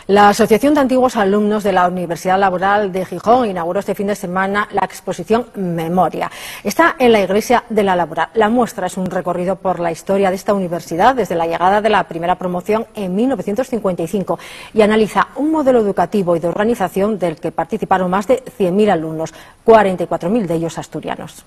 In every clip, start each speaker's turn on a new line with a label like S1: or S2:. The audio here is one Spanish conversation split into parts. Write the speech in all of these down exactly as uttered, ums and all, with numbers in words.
S1: La Asociación de Antiguos Alumnos de la Universidad Laboral de Gijón inauguró este fin de semana la exposición Memoria. Está en la Iglesia de la Laboral. La muestra es un recorrido por la historia de esta universidad desde la llegada de la primera promoción en mil novecientos cincuenta y cinco y analiza un modelo educativo y de organización del que participaron más de cien mil alumnos, cuarenta y cuatro mil de ellos asturianos.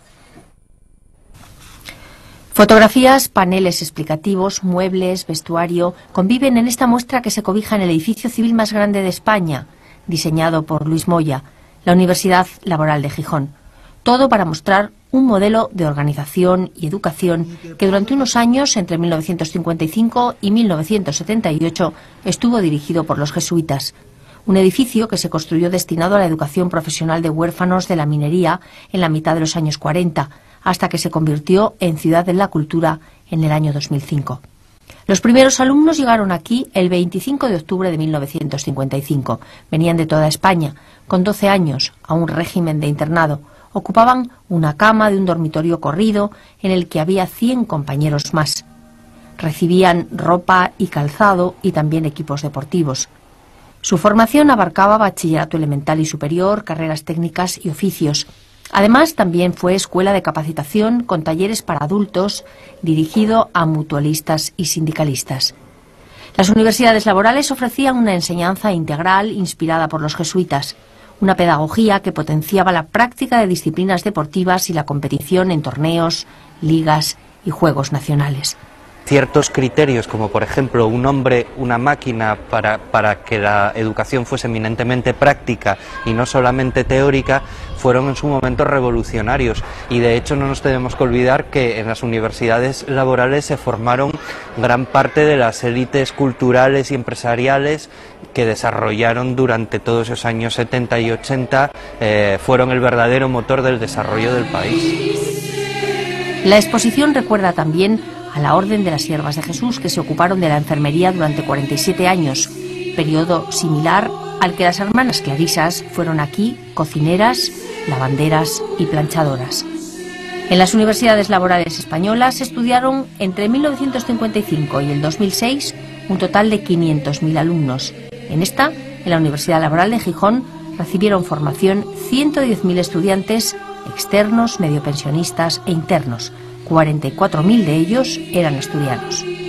S2: Fotografías, paneles explicativos, muebles, vestuario conviven en esta muestra que se cobija en el edificio civil más grande de España, diseñado por Luis Moya, la Universidad Laboral de Gijón. Todo para mostrar un modelo de organización y educación que durante unos años, entre mil novecientos cincuenta y cinco y mil novecientos setenta y ocho, estuvo dirigido por los jesuitas. Un edificio que se construyó destinado a la educación profesional de huérfanos de la minería en la mitad de los años cuarenta, hasta que se convirtió en Ciudad de la Cultura en el año dos mil cinco. Los primeros alumnos llegaron aquí el veinticinco de octubre de mil novecientos cincuenta y cinco. Venían de toda España, con doce años, a un régimen de internado. Ocupaban una cama de un dormitorio corrido en el que había cien compañeros más. Recibían ropa y calzado y también equipos deportivos. Su formación abarcaba bachillerato elemental y superior, carreras técnicas y oficios. Además, también fue escuela de capacitación con talleres para adultos dirigido a mutualistas y sindicalistas. Las universidades laborales ofrecían una enseñanza integral inspirada por los jesuitas, una pedagogía que potenciaba la práctica de disciplinas deportivas y la competición en torneos, ligas y juegos nacionales.
S3: Ciertos criterios, como por ejemplo un hombre, una máquina, para, para que la educación fuese eminentemente práctica y no solamente teórica, fueron en su momento revolucionarios. Y de hecho no nos tenemos que olvidar que en las universidades laborales se formaron gran parte de las élites culturales y empresariales que desarrollaron durante todos esos años setenta y ochenta, eh, fueron el verdadero motor del desarrollo del país.
S2: La exposición recuerda también a la Orden de las Siervas de Jesús, que se ocuparon de la enfermería durante cuarenta y siete años, periodo similar al que las hermanas clarisas fueron aquí cocineras, lavanderas y planchadoras. En las universidades laborales españolas estudiaron entre mil novecientos cincuenta y cinco y el dos mil seis un total de quinientos mil alumnos. En esta, en la Universidad Laboral de Gijón, recibieron formación ciento diez mil estudiantes externos, mediopensionistas e internos. cuarenta y cuatro mil de ellos eran asturianos.